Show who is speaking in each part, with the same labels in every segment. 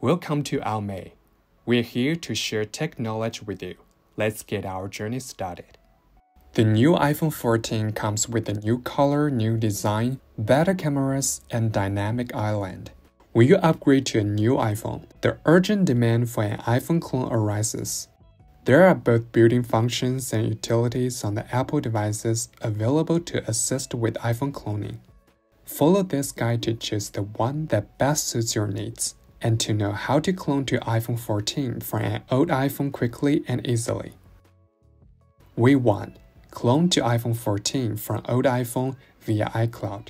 Speaker 1: Welcome to App&Data. We're here to share tech knowledge with you. Let's get our journey started. The new iPhone 14 comes with a new color, new design, better cameras, and dynamic island. When you upgrade to a new iPhone, the urgent demand for an iPhone clone arises. There are both built-in functions and utilities on the Apple devices available to assist with iPhone cloning. Follow this guide to choose the one that best suits your needs, and to know how to clone to iPhone 14 from an old iPhone quickly and easily. Way 1. Clone to iPhone 14 from old iPhone via iCloud.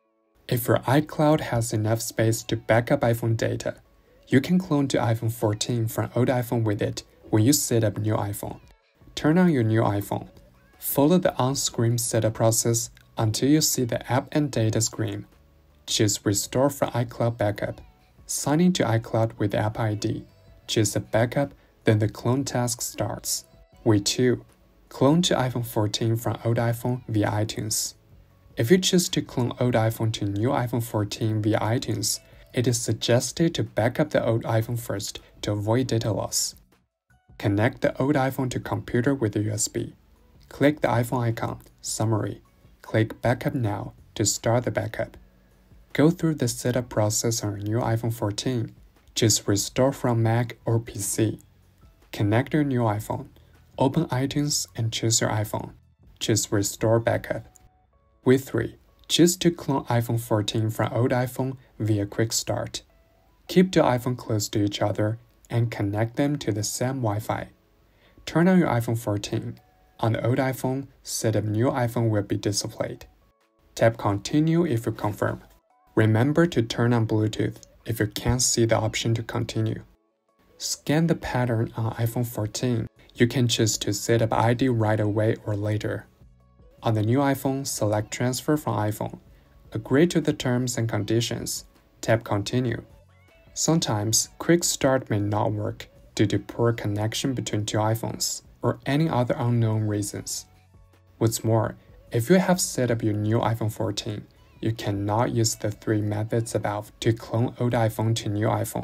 Speaker 1: If your iCloud has enough space to back up iPhone data, you can clone to iPhone 14 from old iPhone with it when you set up new iPhone. Turn on your new iPhone. Follow the on-screen setup process until you see the App&Data screen. Choose Restore from iCloud Backup. Sign into iCloud with App ID. Choose a backup, then the clone task starts. Way 2. Clone to iPhone 14 from old iPhone via iTunes. If you choose to clone old iPhone to new iPhone 14 via iTunes, it is suggested to back up the old iPhone first to avoid data loss. Connect the old iPhone to computer with a USB. Click the iPhone icon, Summary. Click Backup Now to start the backup. Go through the setup process on your new iPhone 14. Choose Restore from Mac or PC. Connect your new iPhone. Open iTunes and choose your iPhone. Choose Restore Backup. Way 3. Choose to clone iPhone 14 from old iPhone via Quick Start. Keep the iPhone close to each other and connect them to the same Wi-Fi. Turn on your iPhone 14. On the old iPhone, set up new iPhone will be displayed. Tap Continue if you confirm. Remember to turn on Bluetooth if you can't see the option to continue. Scan the pattern on iPhone 14. You can choose to set up ID right away or later. On the new iPhone, select Transfer from iPhone. Agree to the terms and conditions. Tap Continue. Sometimes, Quick Start may not work due to poor connection between two iPhones or any other unknown reasons. What's more, if you have set up your new iPhone 14, you cannot use the 3 methods above to clone old iPhone to new iPhone.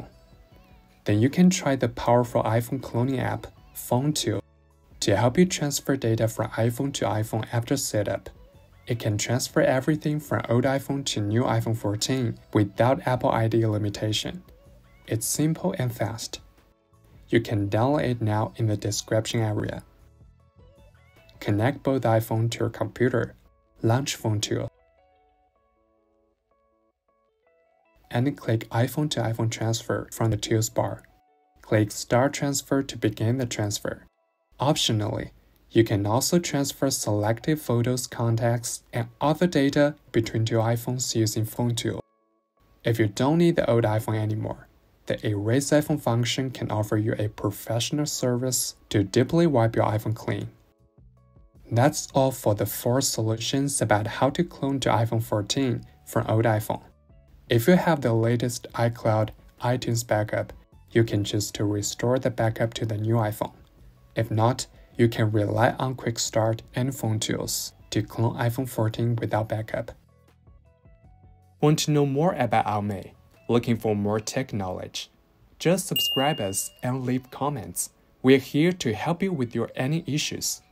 Speaker 1: Then you can try the powerful iPhone cloning app, Phone Tool, to help you transfer data from iPhone to iPhone after setup. It can transfer everything from old iPhone to new iPhone 14 without Apple ID limitation. It's simple and fast. You can download it now in the description area. Connect both iPhone to your computer. Launch Phone Tool. And click iPhone to iPhone Transfer from the Tools bar. Click Start Transfer to begin the transfer. Optionally, you can also transfer selected photos, contacts, and other data between two iPhones using Phone Tool. If you don't need the old iPhone anymore, the Erase iPhone function can offer you a professional service to deeply wipe your iPhone clean. That's all for the 4 solutions about how to clone to iPhone 14 from old iPhone. If you have the latest iCloud, iTunes backup, you can choose to restore the backup to the new iPhone. If not, you can rely on Quick Start and Phone Tools to clone iPhone 14 without backup. Want to know more about App&Data? Looking for more tech knowledge? Just subscribe us and leave comments. We're here to help you with your any issues.